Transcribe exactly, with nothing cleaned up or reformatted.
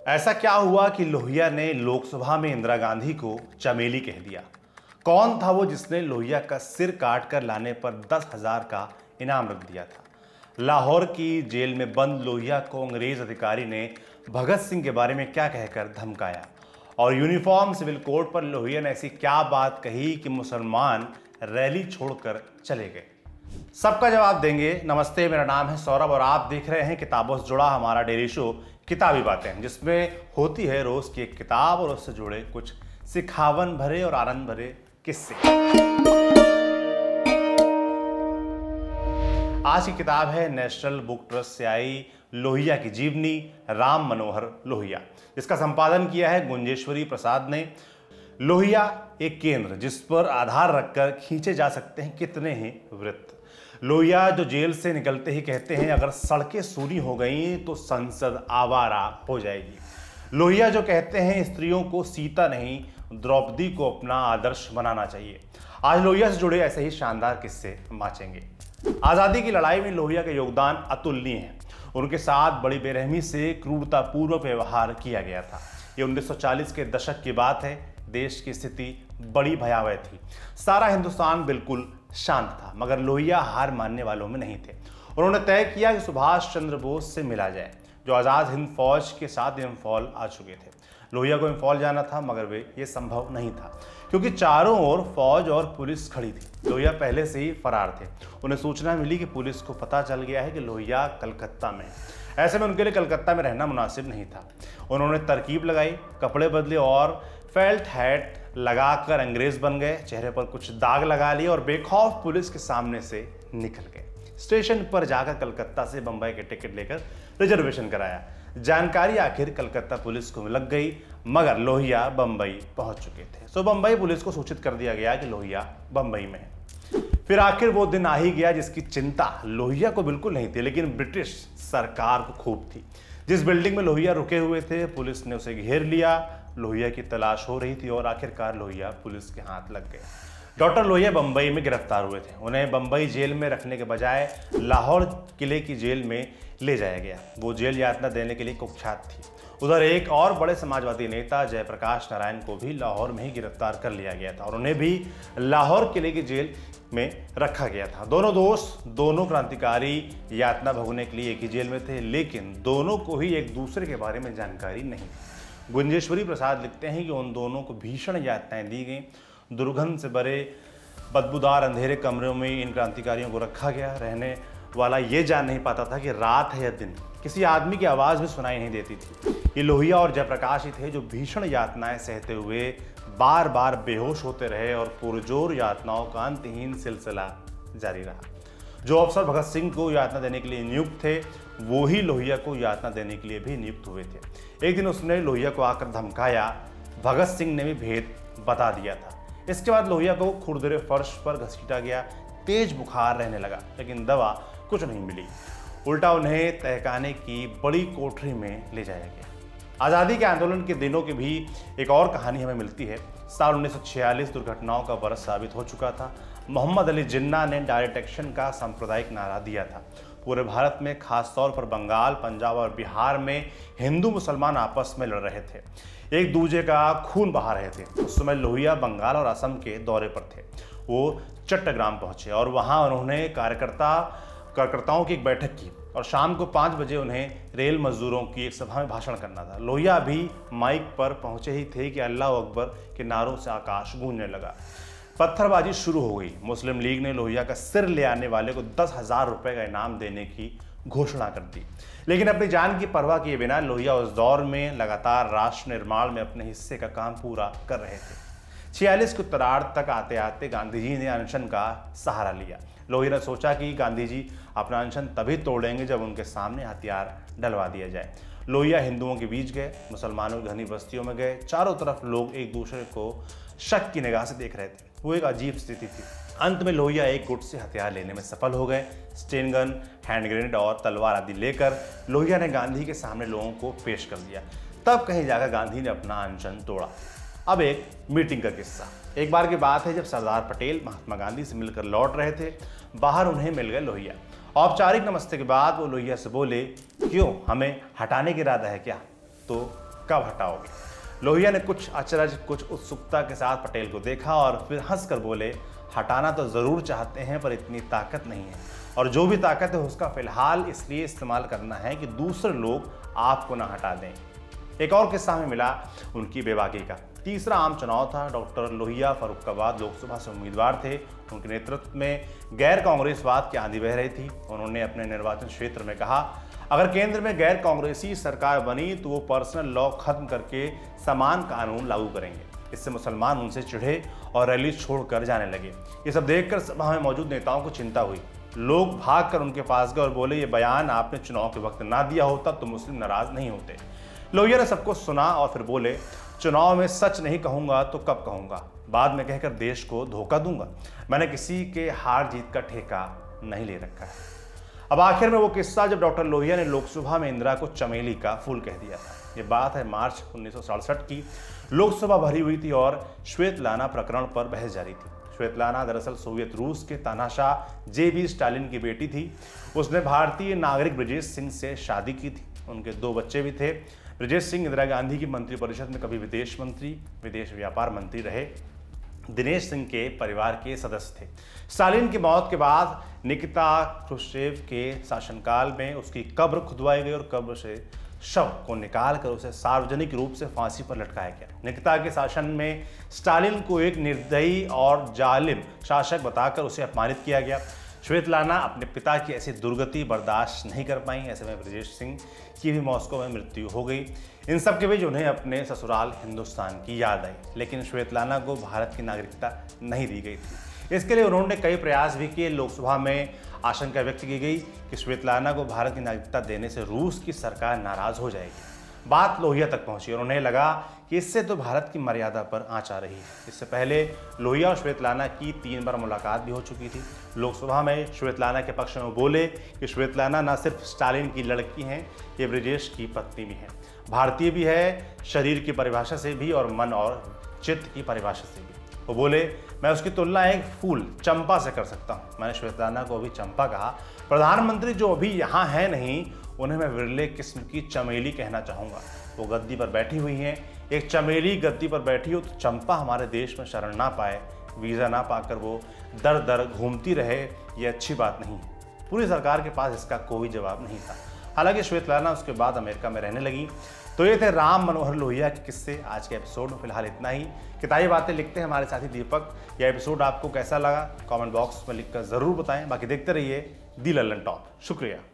ऐसा क्या हुआ कि लोहिया ने लोकसभा में इंदिरा गांधी को चमेली कह दिया? कौन था वो जिसने लोहिया का सिर काट कर लाने पर दस हजार का इनाम रख दिया था? लाहौर की जेल में बंद लोहिया को अंग्रेज अधिकारी ने भगत सिंह के बारे में क्या कहकर धमकाया? और यूनिफॉर्म सिविल कोड पर लोहिया ने ऐसी क्या बात कही कि मुसलमान रैली छोड़कर चले गए? सबका जवाब देंगे। नमस्ते, मेरा नाम है सौरभ और आप देख रहे हैं किताबों से जुड़ा हमारा डेली शो किताबी बातें, जिसमें होती है रोज की एक किताब और उससे जुड़े कुछ सिखावन भरे और आनंद भरे किस्से। आज की किताब है नेशनल बुक ट्रस्ट से आई लोहिया की जीवनी, राम मनोहर लोहिया, जिसका संपादन किया है गुंजेश्वरी प्रसाद ने। लोहिया एक केंद्र जिस पर आधार रखकर खींचे जा सकते हैं कितने ही वृत्त। लोहिया जो जेल से निकलते ही कहते हैं, अगर सड़कें सूनी हो गई तो संसद आवारा हो जाएगी। लोहिया जो कहते हैं, स्त्रियों को सीता नहीं द्रौपदी को अपना आदर्श बनाना चाहिए। आज लोहिया से जुड़े ऐसे ही शानदार किस्से बांचेंगे। आज़ादी की लड़ाई में लोहिया का योगदान अतुलनीय है। उनके साथ बड़ी बेरहमी से क्रूरतापूर्वक व्यवहार किया गया था। ये उन्नीस सौ चालीस के दशक की बात है। देश की स्थिति बड़ी भयावह थी। सारा हिंदुस्तान बिल्कुल शांत था, मगर लोहिया हार मानने वालों में नहीं थे। उन्होंने तय किया कि सुभाष चंद्र बोस से मिला जाए, जो आज़ाद हिंद फौज के साथ इम्फॉल आ चुके थे। लोहिया को इम्फॉल जाना था, मगर वे ये संभव नहीं था क्योंकि चारों ओर फौज और पुलिस खड़ी थी। लोहिया पहले से ही फरार थे। उन्हें सूचना मिली कि पुलिस को पता चल गया है कि लोहिया कलकत्ता में है। ऐसे में उनके लिए कलकत्ता में रहना मुनासिब नहीं था। उन्होंने तरकीब लगाई, कपड़े बदले और फेल्ट हैट लगाकर अंग्रेज बन गए। चेहरे पर कुछ दाग लगा लिए और बेखौफ पुलिस के सामने से निकल गए। स्टेशन पर जाकर कलकत्ता से बंबई के टिकट लेकर रिजर्वेशन कराया। जानकारी आखिर कलकत्ता पुलिस को लग गई, मगर लोहिया बंबई पहुंच चुके थे। सो बंबई पुलिस को सूचित कर दिया गया कि लोहिया बंबई में है। फिर आखिर वो दिन आ ही गया जिसकी चिंता लोहिया को बिल्कुल नहीं थी, लेकिन ब्रिटिश सरकार को खूब थी। जिस बिल्डिंग में लोहिया रुके हुए थे, पुलिस ने उसे घेर लिया। लोहिया की तलाश हो रही थी और आखिरकार लोहिया पुलिस के हाथ लग गए। डॉक्टर लोहिया बंबई में गिरफ्तार हुए थे। उन्हें बंबई जेल में रखने के बजाय लाहौर किले की जेल में ले जाया गया। वो जेल यातना देने के लिए कुख्यात थी। उधर एक और बड़े समाजवादी नेता जयप्रकाश नारायण को भी लाहौर में ही गिरफ्तार कर लिया गया था और उन्हें भी लाहौर किले की जेल में रखा गया था। दोनों दोस्त, दोनों क्रांतिकारी यातना भोगने के लिए एक ही जेल में थे, लेकिन दोनों को ही एक दूसरे के बारे में जानकारी नहीं थी। गुंजेश्वरी प्रसाद लिखते हैं कि उन दोनों को भीषण यातनाएं दी गई। दुर्गंध से भरे बदबूदार अंधेरे कमरों में इन क्रांतिकारियों को रखा गया। रहने वाला ये जान नहीं पाता था कि रात है या दिन। किसी आदमी की आवाज़ भी सुनाई नहीं देती थी। ये लोहिया और जयप्रकाश ही थे जो भीषण यातनाएं सहते हुए बार बार बेहोश होते रहे और पुरजोर यातनाओं का अंतहीन सिलसिला जारी रहा। जो अफसर भगत सिंह को यातना देने के लिए नियुक्त थे, वो ही लोहिया को यातना देने के लिए भी नियुक्त हुए थे। एक दिन उसने लोहिया को आकर धमकाया। भगत सिंह ने भी भेद बता दिया था। इसके बाद लोहिया को खुरदरे फर्श पर घसीटा गया। तेज बुखार रहने लगा, लेकिन दवा कुछ नहीं मिली। उल्टा उन्हें तहखाने की बड़ी कोठरी में ले जाया गया। आज़ादी के आंदोलन के दिनों की भी एक और कहानी हमें मिलती है। साल उन्नीस सौ छियालीस दुर्घटनाओं का बरस साबित हो चुका था। मोहम्मद अली जिन्ना ने डायरेक्ट एक्शन का सांप्रदायिक नारा दिया था। पूरे भारत में, खासतौर पर बंगाल, पंजाब और बिहार में हिंदू मुसलमान आपस में लड़ रहे थे, एक दूसरे का खून बहा रहे थे। उस समय लोहिया बंगाल और असम के दौरे पर थे। वो चट्टग्राम पहुंचे और वहां उन्होंने कार्यकर्ता कार्यकर्ताओं की एक बैठक की और शाम को पाँच बजे उन्हें रेल मजदूरों की एक सभा में भाषण करना था। लोहिया अभी माइक पर पहुंचे ही थे कि अल्लाह अकबर के नारों से आकाश गूंजने लगा। पत्थरबाजी शुरू हो गई। मुस्लिम लीग ने लोहिया का सिर ले आने वाले को दस हजार रुपए का इनाम देने की घोषणा कर दी, लेकिन अपनी जान की परवाह किए बिना लोहिया उस दौर में लगातार राष्ट्र निर्माण में अपने हिस्से का काम पूरा कर रहे थे। छियालीस के उत्तरार्ध तक आते आते गांधी जी ने अनशन का सहारा लिया। लोहिया ने सोचा कि गांधी जी अपना अनशन तभी तोड़ेंगे जब उनके सामने हथियार डलवा दिया जाए। लोहिया हिंदुओं के बीच गए, मुसलमानों की घनी बस्तियों में गए। चारों तरफ लोग एक दूसरे को शक की निगाह से देख रहे थे। वो एक अजीब स्थिति थी। अंत में लोहिया एक गुट से हथियार लेने में सफल हो गए। स्टेन गन, हैंड ग्रेनेड और तलवार आदि लेकर लोहिया ने गांधी के सामने लोगों को पेश कर दिया। तब कहीं जाकर गांधी ने अपना अनशन तोड़ा। अब एक मीटिंग का किस्सा। एक बार की बात है जब सरदार पटेल महात्मा गांधी से मिलकर लौट रहे थे। बाहर उन्हें मिल गए लोहिया। औपचारिक नमस्ते के बाद वो लोहिया से बोले, क्यों, हमें हटाने का इरादा है क्या? तो कब हटाओगे? लोहिया ने कुछ अचरज, कुछ उत्सुकता के साथ पटेल को देखा और फिर हंसकर बोले, हटाना तो ज़रूर चाहते हैं पर इतनी ताकत नहीं है, और जो भी ताकत है उसका फिलहाल इसलिए इस्तेमाल करना है कि दूसरे लोग आपको ना हटा दें। एक और किस्सा हमें मिला उनकी बेबाकी का। तीसरा आम चुनाव था। डॉक्टर लोहिया फर्रुखाबाद लोकसभा से उम्मीदवार थे। उनके नेतृत्व में गैर कांग्रेसवाद की आंधी बह रही थी। उन्होंने अपने निर्वाचन क्षेत्र में कहा, अगर केंद्र में गैर कांग्रेसी सरकार बनी तो वो पर्सनल लॉ खत्म करके समान कानून लागू करेंगे। इससे मुसलमान उनसे चिढ़े और रैली छोड़कर जाने लगे। ये सब देखकर सभा में मौजूद नेताओं को चिंता हुई। लोग भागकर उनके पास गए और बोले, ये बयान आपने चुनाव के वक्त ना दिया होता तो मुस्लिम नाराज नहीं होते। लोहिया ने सबको सुना और फिर बोले, चुनाव में सच नहीं कहूंगा तो कब कहूंगा? बाद में कहकर देश को धोखा दूंगा। मैंने किसी के हार जीत का ठेका नहीं ले रखा है। अब आखिर में वो किस्सा जब डॉक्टर लोहिया ने लोकसभा में इंदिरा को चमेली का फूल कह दिया था। ये बात है मार्च उन्नीस सौ सड़सठ की। लोकसभा भरी हुई थी और श्वेतलाना प्रकरण पर बहस जारी थी। श्वेतलाना दरअसल सोवियत रूस के तानाशाह जे बी स्टालिन की बेटी थी। उसने भारतीय नागरिक ब्रजेश सिंह से शादी की थी। उनके दो बच्चे भी थे। ब्रजेश सिंह इंदिरा गांधी की मंत्रिपरिषद में कभी विदेश मंत्री, विदेश व्यापार मंत्री रहे। दिनेश सिंह के परिवार के सदस्य थे। स्टालिन की मौत के बाद निकिता क्रुश्चेव के शासनकाल में उसकी कब्र खुदवाई गई और कब्र से शव को निकालकर उसे सार्वजनिक रूप से फांसी पर लटकाया गया। निकिता के शासन में स्टालिन को एक निर्दयी और जालिम शासक बताकर उसे अपमानित किया गया। श्वेतलाना अपने पिता की ऐसी दुर्गति बर्दाश्त नहीं कर पाई। ऐसे में ब्रजेश सिंह की भी मॉस्को में मृत्यु हो गई। इन सब के बीच उन्हें अपने ससुराल हिंदुस्तान की याद आई, लेकिन श्वेतलाना को भारत की नागरिकता नहीं दी गई थी। इसके लिए उन्होंने कई प्रयास भी किए। लोकसभा में आशंका व्यक्त की गई कि श्वेतलाना को भारत की नागरिकता देने से रूस की सरकार नाराज हो जाएगी। बात लोहिया तक पहुंची और उन्हें लगा कि इससे तो भारत की मर्यादा पर आंच आ रही है। इससे पहले लोहिया और श्वेतलाना की तीन बार मुलाकात भी हो चुकी थी। लोकसभा में श्वेतलाना के पक्ष में बोले कि श्वेतलाना न सिर्फ स्टालिन की लड़की हैं, ये ब्रजेश की पत्नी भी हैं, भारतीय भी है, शरीर की परिभाषा से भी और मन और चित्त की परिभाषा से भी। वो बोले, मैं उसकी तुलना एक फूल चंपा से कर सकता हूँ। मैंने श्वेतलाना को अभी चंपा कहा। प्रधानमंत्री जो अभी यहाँ है नहीं, उन्हें मैं विरले किस्म की चमेली कहना चाहूँगा। वो गद्दी पर बैठी हुई हैं। एक चमेली गद्दी पर बैठी हो तो चंपा हमारे देश में शरण ना पाए, वीज़ा ना पाकर वो दर दर घूमती रहे, ये अच्छी बात नहीं है। पूरी सरकार के पास इसका कोई जवाब नहीं था। हालांकि श्वेतलाना उसके बाद अमेरिका में रहने लगी। तो ये थे राम मनोहर लोहिया के किस्से। आज के एपिसोड में फिलहाल इतना ही। किताबी बातें लिखते हैं हमारे साथी दीपक। यह एपिसोड आपको कैसा लगा कमेंट बॉक्स में लिखकर ज़रूर बताएं। बाकी देखते रहिए दी लल्लन टॉप। शुक्रिया।